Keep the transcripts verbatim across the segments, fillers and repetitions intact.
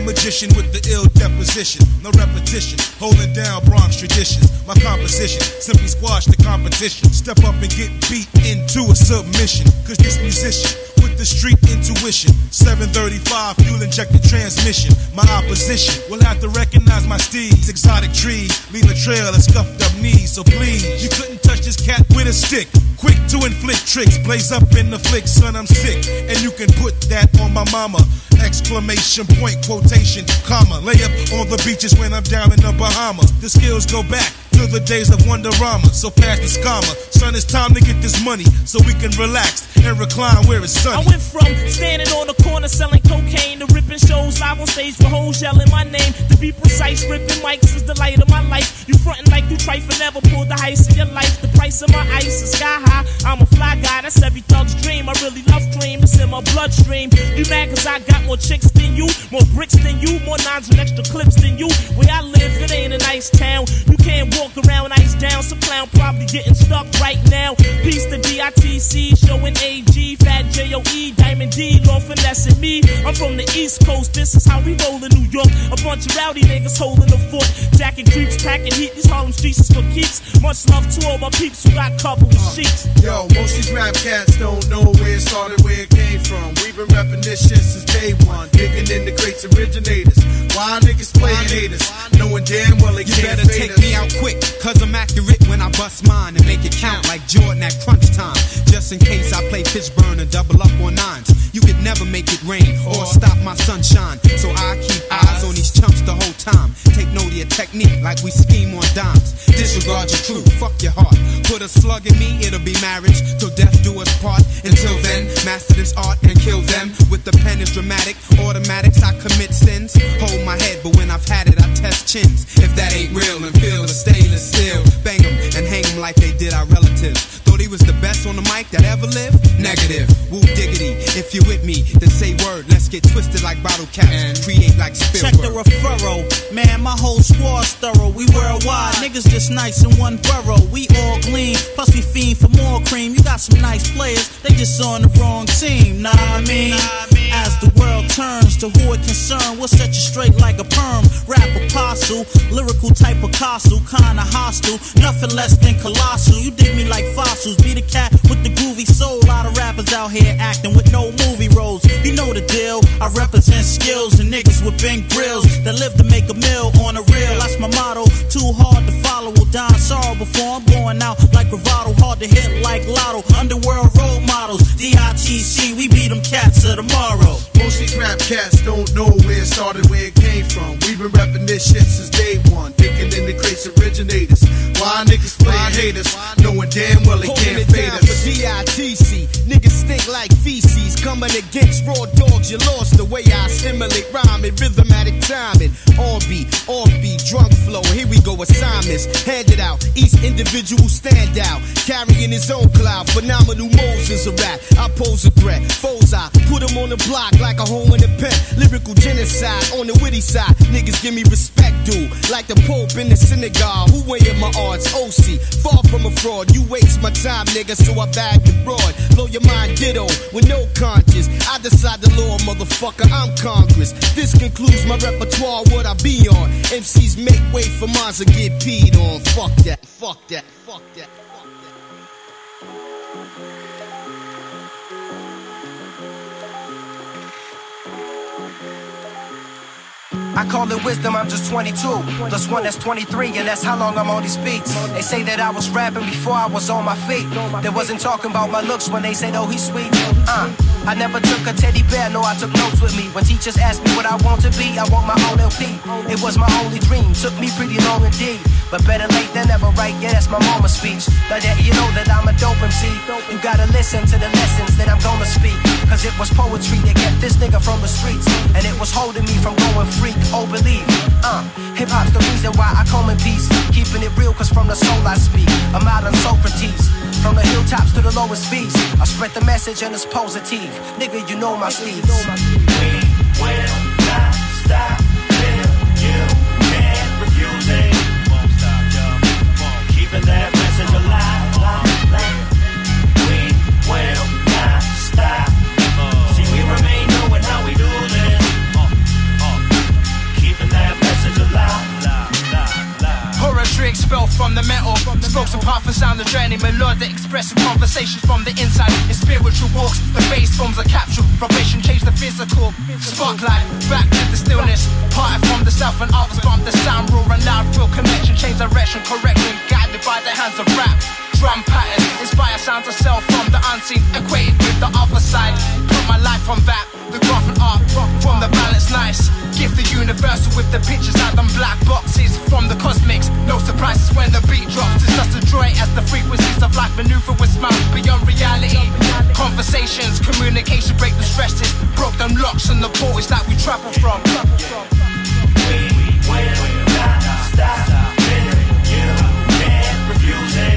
magician with the ill deposition. No repetition, holding down Bronx traditions. My composition, simply squash the competition. Step up and get beat into a submission. Cause this musician with the street intuition. seven thirty-five, fuel injected transmission. My opposition will have to recognize my steeds. Exotic trees, leave a trail of scuffed up knees. So please, you couldn't touch this cat with a stick. Quick to inflict tricks, blaze up in the flick. Son, I'm sick, and you can put that on my mama. Exclamation point, quotation, comma. Lay up on the beaches when I'm down in the Bahamas. The skills go back to the days of Wonderama. So pass the scammer. Son, it's time to get this money so we can relax and recline where it's sunny. I went from standing on the corner selling cocaine to ripping shows live on stage with hoes yelling my name. To be precise, ripping mics is the light of my life. You frontin' like you trifle, never pulled the heist in your life. The price of my ice is sky high. I'm a fly guy, that's every thug's dream. I really love cream, it's in my bloodstream. You mad cause I got more chicks than you, more bricks than you, more nines and extra clips than you. Where I live, it ain't a nice town. You can't walk around ice down. Some clown probably getting stuck right now. Peace to D I T C, showing A G, Fat J O E, Diamond D, Lord finessing me. I'm from the East Coast, this is how we roll in New York. A bunch of rowdy niggas holding the fort. Jacking creeps, packing heat, these Harlem streets is for keeps. Much love to all my peeps who got couple of sheets. Yo, most these rap cats don't know where it started, where it came from. We've been repping this shit since day one. Digging in the greats originators. Why niggas playing haters? Knowing damn well they you can't better fade take us. me out quick, cause I'm accurate when I bust mine and make it count like Jordan at crunch time. Just in case I play Fishburne and double up on nines. You could never make it rain or stop my sunshine. So I keep eyes on these chumps the whole time. Take note of your technique like we scheme on dimes. Disregard your truth, fuck your heart. Put a slug in me, it'll be marriage till death do us part. Until then, master this art and kill them. With the pen is dramatic, automatics I commit sins. Hold my head, but when I've had it I test chins. If that ain't real and feel the stainless steel, bang them and hang them like they did our relatives. Thought he was the best on the mic that ever lived? Negative, woo diggity. If you with me, then say word. Let's get twisted like bottle caps and create like Spielberg. Check the referral, man, my whole squad's thorough. We worldwide, niggas just nice in one borough. We all gleam, plus we fiend for more cream. You got some nice players, they just on the wrong team. Nah, I mean, as the world turns to who it concern, we'll set you straight like a perm. Rap apostle, lyrical type of Picasso, kinda hostile, nothing less than colossal. You dig me like fossils, be the cat with the groovy soul. A lot of rappers out here acting with no movie roles. You know the deal, I represent skills and niggas with big grills that live to make a meal on the real. That's my motto, too hard to follow. Will die in sorrow before I'm going out like bravado. Hard to hit like Lotto, underworld role models. D I T C, we beat them cats of tomorrow. Most these rap cats don't know where it started, where it came from. We've been repping this shit since day one. Thinking in the crates originators. Why niggas playing haters? Knowing damn well they can't fade us. For D I T C, niggas stink like feces. Coming against raw dogs, you lost the way I stimulate rhyme and rhythmatic timing. On beat, off beat, drunk flow. Here we go, assignments handed out. Each individual stand out, carrying his own cloud. Phenomenal Moses a rap. I pose a threat. Foes I put them on the block like a hole in a pen. Lyrical genocide on the witty side. Niggas give me respect, dude. Like the Pope in the synagogue. Who weighing my odds? O C. Far from a fraud. You waste my time, nigga, so I bagged abroad. Blow your mind, ditto, with no conscience. I decide the law, motherfucker. I'm Congress. This concludes my repertoire. What I be on? M Cs make way for mines or get peed on. Fuck that. Fuck that. Fuck that. I call it wisdom, I'm just twenty-two. Plus one, that's twenty-three, and that's how long I'm on these beats. They say that I was rapping before I was on my feet. They wasn't talking about my looks when they said, oh, he's sweet. Uh, I never took a teddy bear, no, I took notes with me. When teachers asked me what I want to be, I want my own L P. It was my only dream, took me pretty long indeed. But better late than never, right? Yeah, that's my mama's speech. Now that you know that I'm a dope M C, you gotta listen to the lessons that I'm gonna speak. Cause it was poetry that kept this nigga from the streets. And it was holding me from going freak, oh believe. Uh, hip-hop's the reason why I come in peace. Keeping it real cause from the soul I speak. I'm out on Socrates. From the hilltops to the lowest beats, I spread the message and it's positive. Nigga, you know my steeds. We will not stop till you can't refuse it. Won't stop, y'all. Keeping that message alive. We will not stop. See, we remain knowing how we do this. territory expelled from the metal. Spoke some path and sound the journey, melodic expressive conversations from the inside. In spiritual walks, the bass forms a capsule. Vibration changed the physical. Spotlight, back to the stillness. Parted from the south and others bump the sound, roar and loud. Feel connection, change direction, correction. Guided by the hands of rap. Drum pattern, inspire sounds of self from the unseen, equated with the other side. Put my life on that, the graph and art from the balance nice. Gift the universal with the pictures out them black boxes from the cosmics. No surprises when the beat drops. It's just a joy as the frequencies of life maneuver with smiles beyond reality. Conversations, communication, break the stresses. Broke them locks and the portals that we travel from. We will not stop till you can't refuse it.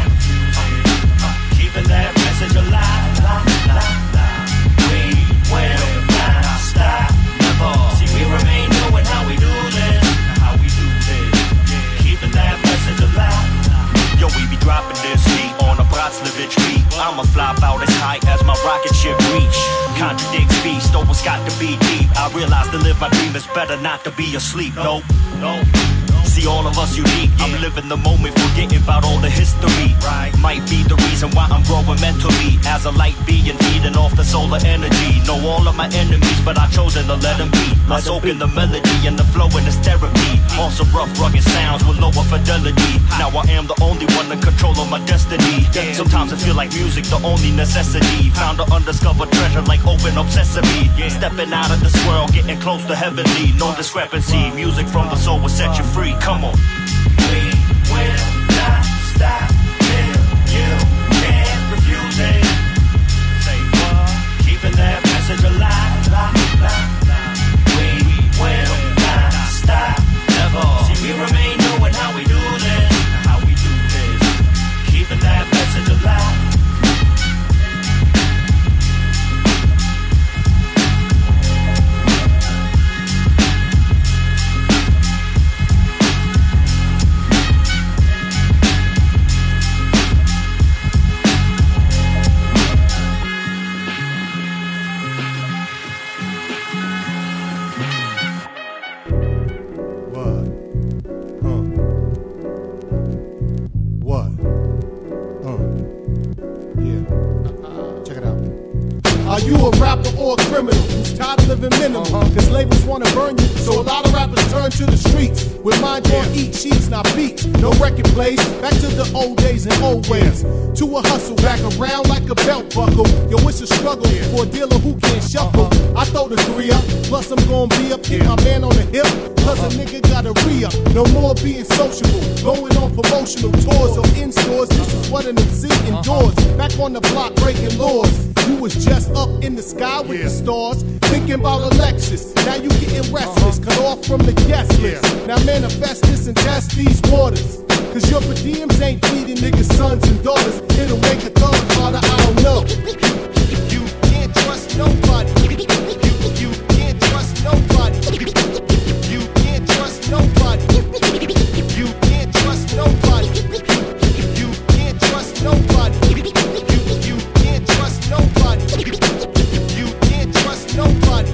Keeping that message alive, alive, alive. We will not stop, never. See, we remain knowing how we do this, how we do this. Keeping that message alive. Yo, we be dropping this heat on a Bratslevich beat. I'ma fly about as high as my rocket ship reach. Contradict speech, though it's got to be deep. I realize to live my dream is better not to be asleep. No, no. See, all of us unique. I'm living the moment, forgetting about all the history. Might be the reason why I'm growing mentally. As a light being feeding off the solar energy. Know all of my enemies, but I chosen to let them be. I soak in the melody and the flow and this therapy. Also rough, rugged sounds with lower fidelity. Now I am the only one in control of my destiny. Sometimes I feel like music, the only necessity. Found an undiscovered treasure like open up sesame. Stepping out of this world, getting close to heavenly. No discrepancy, music from the soul will set you free. Come on. We will not stop till you can't refuse it. Say what? Keeping that message alive, alive, alive. We will not stop, never. See, we remain knowing how we do this, how we do this. Keeping that message alive. Are you a rapper or a criminal who's tired of living minimal? Cause labels wanna burn you, so a lot of rappers turn to the streets. With mind on eat sheets, not beats. No record plays, back to the old days and old ways. To a hustle, back around like a belt buckle. Yo, it's a struggle for a dealer who can't shuffle. I throw the three up, plus I'm gonna be up, hit my man on the hip. Cause a nigga got a re-up, no more being sociable. Going on promotional tours or in stores, this is what an M C endures. Back on the block breaking laws. You was just up in the sky with the stars, thinking about a Lexus. Now you getting restless, cut off from the guest list. Now manifest this and test these waters. Cause your per diems ain't feeding niggas' sons and daughters. It'll make a thug harder, I don't know. You can't trust nobody. You, you can't trust nobody. You can't trust nobody. You can't trust nobody. You can't trust nobody. You, you can't trust nobody. You can't trust nobody.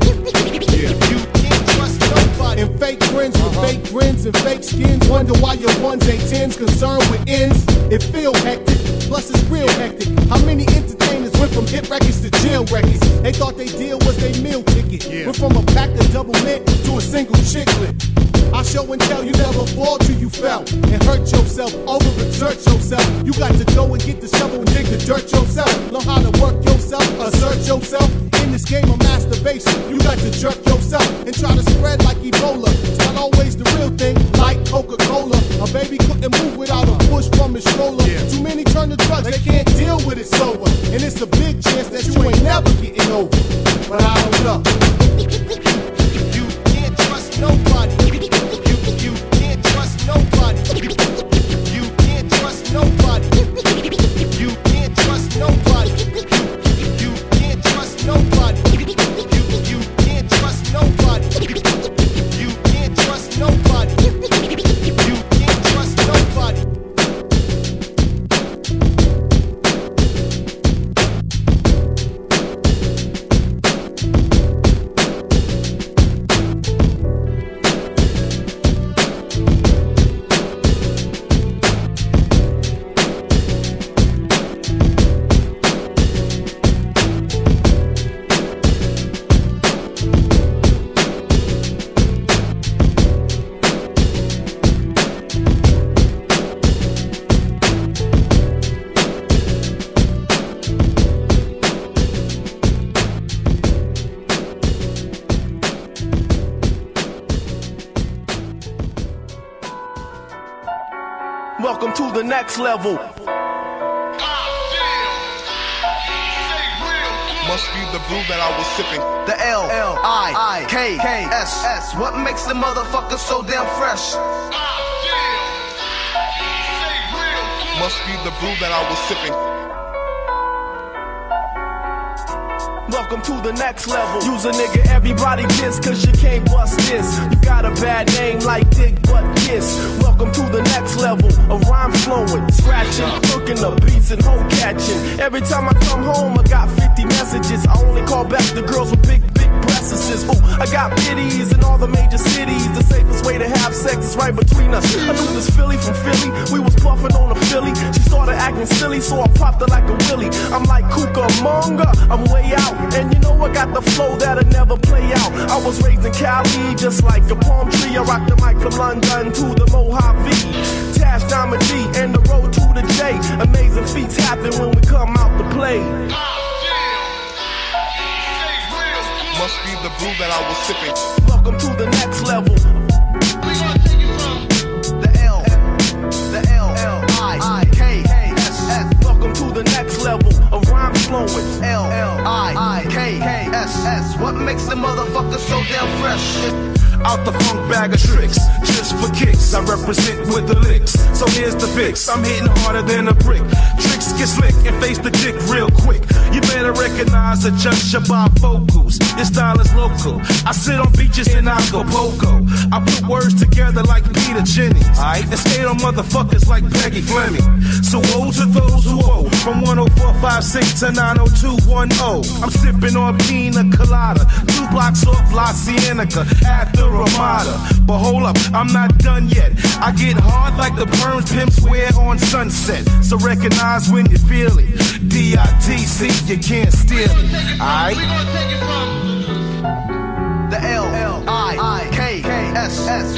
You can't trust nobody. And fake friends with fake grins and fake skins wonder why your ones ain't tens concerned with ends. It feel hectic, plus it's real hectic. How many entertainers went from hit records to jail records? They thought they deal was their meal ticket. Yeah. Went from a pack of double mint to a single chiclet. I show and tell you never fall till you fell and hurt yourself, overexert yourself. You got to go and get the shovel and dig the dirt yourself. Learn how to work yourself, assert yourself. In this game of masturbation, you got to jerk yourself and try to spread like Ebola. It's not always the real thing, like Coca-Cola. A baby couldn't move without a push from his stroller. Yeah. Too many turn to drugs, they can't deal with it sober. And it's a big chance that you ain't never getting over. But I don't know. You can't trust nobody. You can't trust nobody. You can't trust nobody. You can't trust nobody. You can't trust nobody. You can't trust nobody. You can't trust nobody. You can't trust nobody. Welcome to the next level. Must be the brew that I was sipping. The L, L, I, K, K, S, S. What makes the motherfucker so damn fresh? Must be the brew that I was sipping. Welcome to the next level. Use a nigga everybody gets, cause you can't bust this. You got a bad name like Dick Butt Kiss. Welcome to the next level. A rhyme flowing, scratching, cooking the beats and hoe catching. Every time I come home, I got fifty messages. I only call back the girls with big, big breasts. Ooh, I got biddies in all the major cities. The safest way to have sex is right between us. I knew this Philly from Philly. We was puffing on a Philly. She started acting silly, so I popped her like a willy. I'm like Cucamonga, I'm way out. And you know I got the flow that'll never play out. I was raised in Cali, just like a palm tree. I rock the mic from London to the Mojave. Tash, Diamond G, and the road to the J. Amazing feats happen when we come out to play. Must be the brew that I was sipping. Welcome to the next level. We gonna take it from the L, the L, L, I, K, S, S. Welcome to the next level. A rhyme flowing. L, L, I, K, S, S. What makes the motherfucker so damn fresh? Out the funk bag of tricks, just for kicks. I represent with the licks. So here's the fix. I'm hitting harder than a brick. Tricks get slick and face the dick real quick. You better recognize, adjust your bifocals. This style is local. I sit on beaches in Acapulco. I put words together like Peter Jennings. Alright, and skate on motherfuckers like Peggy Fleming. So woe to those who owe. From one oh four five six to nine oh two one oh. I'm sipping on pina colada. Two blocks off La Cienega at the Ramada. But hold up, I'm not done yet. I get hard like the perms pimps wear on Sunset. So recognize when you feel it. D I T C, you can't steal it. Alright? The L, L, I, K, S, S.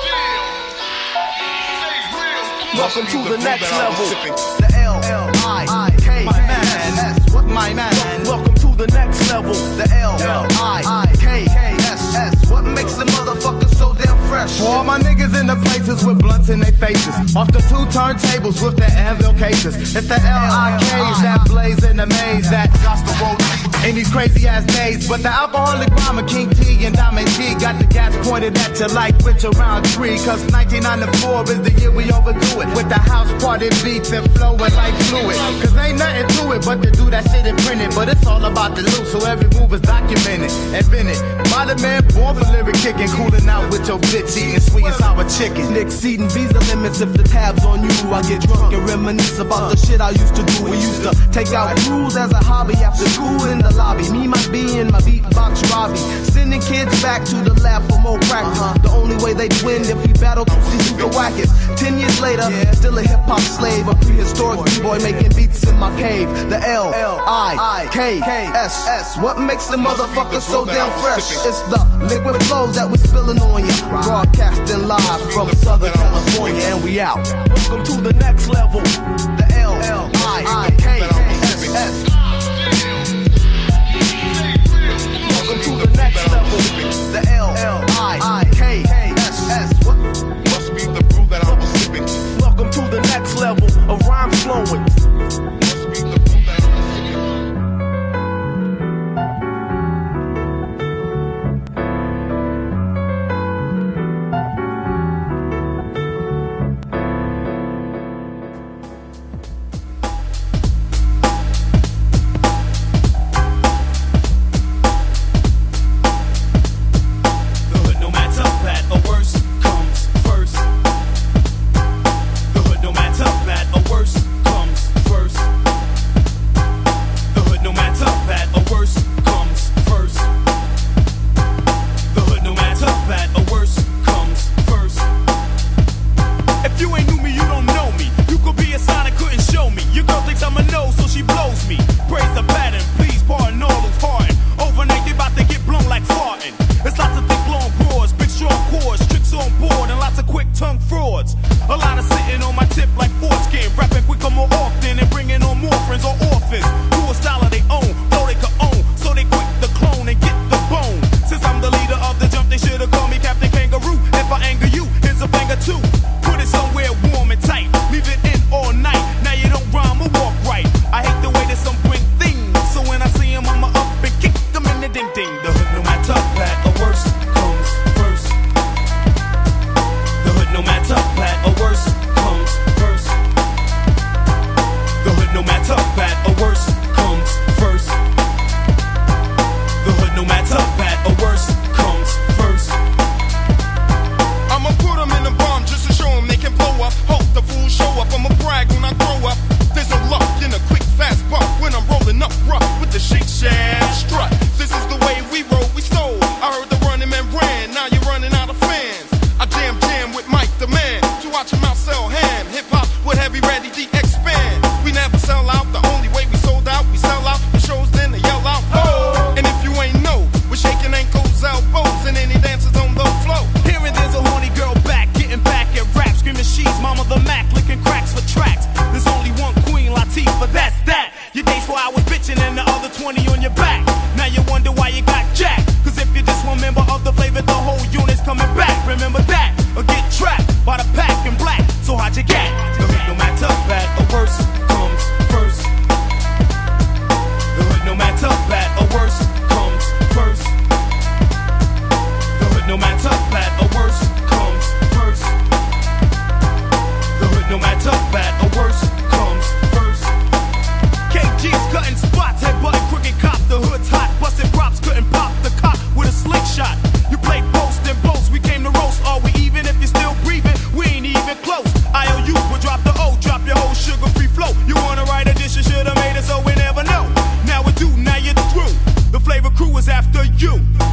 Welcome to the next level. The L, L, I, K, S, S. What my man? Welcome to the next level. The L, L, I, K, S, S. What makes the motherfucker so damn fresh? For all my niggas in the places with blunts in their faces. Off the two turntables with the anvil cases. It's the L I Ks that blaze in the maze that got the road in these crazy ass days. But the alcoholic rhymer King T and Diamond G got the gas pointed at you like Richard Roundtree. Cause nineteen ninety-four is the year we overdo it. With the house party beats and flowing like fluid. Cause ain't nothing to it but to do that shit and print it. But it's all about the loot, so every move is documented. Invented by the man born for lyric kicking. Cooling out with your bitch eating sweet and sour chicken. Exceeding visa limits if the tab's on you. I get drunk and reminisce about the shit I used to do. We used to take out rules as a hobby after school in the lobby. Me, my B, and my beatbox Robbie. Sending kids back to the lab for more practice. The only way they'd win if we battled to see who's the wackest. Ten years later, still a hip hop slave. A prehistoric B-boy making beats in my cave. The L, I, K, S, S. What makes the motherfucker so damn fresh? It's the liquid flows that we spilling on you. Broadcasting live from Southern California, and we out. Welcome to the next level. The L, I, K, S, S. Welcome to the next level. The L, I, K, S, S. What? Must be the brew that I was sipping. Welcome to the next level. A rhyme flowing. Must be the brew that I was sipping. Leave G's, mama the Mac, licking cracks for tracks. There's only one Queen Latifah, that's that. Your days four hours bitching and the other twenty on your back. Now you wonder why you got jacked. Cause if you're just one member of the flavor, the whole unit's coming back. Remember that, or get trapped by the pack in black. So how'd you get? The hood no matter bad or worse comes first. The hood no matter bad or worse comes first. The hood no matter bad or worse comes first. The hood no matter bad or worse comes first. K G's cutting spots, head button crooked cops. The hood's hot, busting props, couldn't pop the cop with a slick shot. You play post and boast, we came to roast. Are we even? If you're still breathing, we ain't even close. I O U will drop the O, drop your whole sugar-free flow. You wanna write a dish, you should've made it so we never know. Now we do, now you're through. The flavor crew is after you.